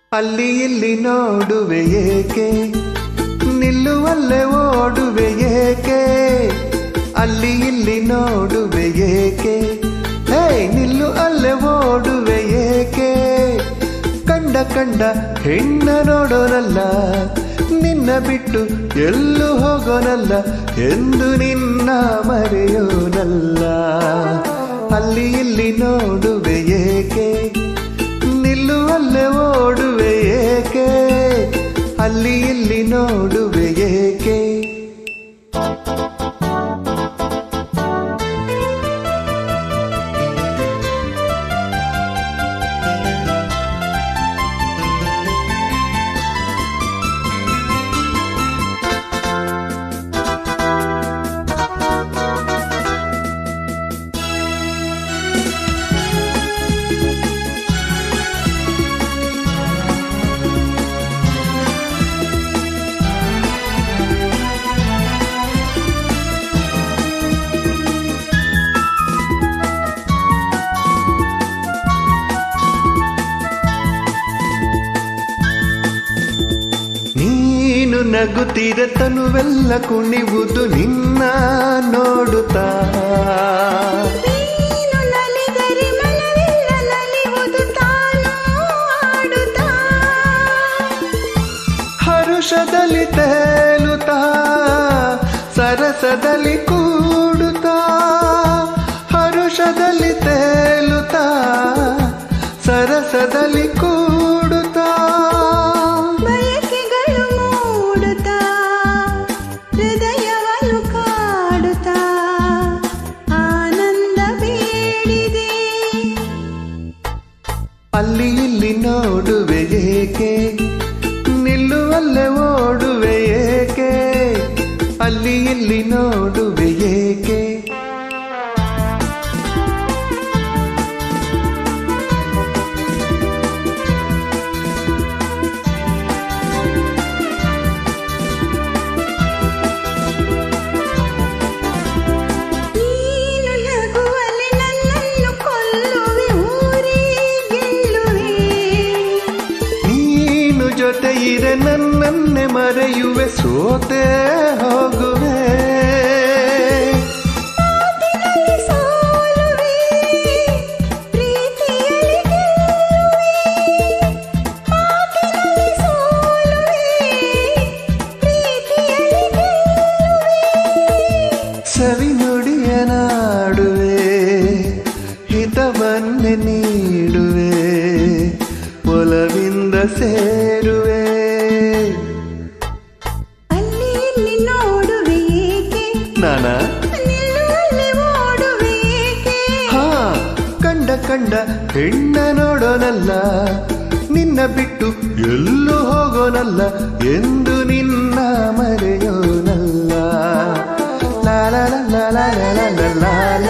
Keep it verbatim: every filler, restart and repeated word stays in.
ಅಲ್ಲಿ ಇಲ್ಲಿ ನೋಡುವೆ ಏಕೆ, ನಿಲ್ಲುವಲ್ಲೇ ಓಡುವೆ ಏಕೆ, ಅಲ್ಲಿ ಇಲ್ಲಿ ನೋಡುವೆ ಏಕೆ, ಹೇ ನಿಲ್ಲು ಅಲ್ಲೇ ಓಡುವೆ ಏಕೆ, ಕಂಡ ಕಂಡ ಹೆಣ್ಣ ನೋಡೋನಲ್ಲ, ನಿನ್ನ ಬಿಟ್ಟು ಎಲ್ಲೂ ಹೋಗೋನಲ್ಲ, ಎಂದು ನಿನ್ನ ಮರೆಯೋನಲ್ಲ. ಅಲ್ಲಿ ಇಲ್ಲಿ ನೋಡುವೆ ಏಕೆ, ನಿಲ್ಲುವಲ್ಲೇ ಓಡುವೆ ಏಕೆ, ಅಲ್ಲಿ ಇಲ್ಲಿ ನೋಡುವೆ ಏಕೆ. ನೀನು ನಗುತ್ತಿರ ತನುವೆಲ್ಲ ಕುಣಿವುದು ನಿನ್ನ ನೋಡುತ್ತಾ, ನೀನು ನಲಿದರೆ ಮನವೆಲ್ಲ ನಲಿವುದು ತಾನು ಆಡುತ್ತಾ, ಹರುಷದಲ್ಲಿ ತೇಲುತ್ತಾ ಸರಸದಲ್ಲಿ ಕೂಡುತ್ತಾ, ಹರುಷದಲ್ಲಿ ತೇಲುತ್ತಾ ಸರಸದಲ್ಲಿ ಕೂಡುತ್ತಾ, ಬಯಕೆಗಳು ಮೂಡುತ್ತಾ ಹೃದಯವನ್ನು ಕಾಡುತ್ತಾ ಆನಂದ ಬೇಡಿದೆ. ಅಲ್ಲಿ ಇಲ್ಲಿ ನೋಡುವೆ ಏಕೆ, ನಿಲ್ಲುವಲ್ಲೇ ಓಡುವೆ ಏಕೆ, ಅಲ್ಲಿ ಇಲ್ಲಿ ನೋಡುವೆ ಏಕೆ. ನೀನು ನಗುವಲ್ಲಿ ನನ್ನನ್ನು ಕೊಲ್ಲುವೆ, ಊರೇ ಗೆಲ್ಲುವೆ, ನೀನು ಜೊತೆ ಇರೆ ನನ್ನನ್ನೇ ಮರೆಯುವೆ, ಸೋತೆ ಹೋಗುವೆ, ಮಾತಿನಲ್ಲಿ ಸೋಲುವೆ, ಪ್ರೀತಿಯಲ್ಲಿ ಗೆಲ್ಲುವೆ, ಮಾತಿನಲ್ಲಿ ಸೋಲುವೆ, ಪ್ರೀತಿಯಲ್ಲಿ ಗೆಲ್ಲುವೆ. ಸವಿ ನುಡಿಯ ನಾಡುವೆ, ಹಿತವನ್ನೇ ನೀಡುವೆ, ಒಲವಿಂದ ಸೇರುವೆ. ಅಲ್ಲಿ ಇಲ್ಲಿ ನೋಡುವೆ ಏಕೆ, ನಾನ ನಿಲ್ಲುವಲ್ಲಿ ಓಡುವೆ ಏಕೆ, ಹಾ ಕಂಡ ಕಂಡ ಹೆಣ್ಣ ನೋಡೋನಲ್ಲ, ನಿನ್ನ ಬಿಟ್ಟು ಎಲ್ಲೂ ಹೋಗೋನಲ್ಲ, ಎಂದು ನಿನ್ನ ಮರೆಯೋನಲ್ಲ. ಲಾ ಲಾ ಲಾ ಲಾ ಲಾ ಲಾ ಲಾ ಲಾ.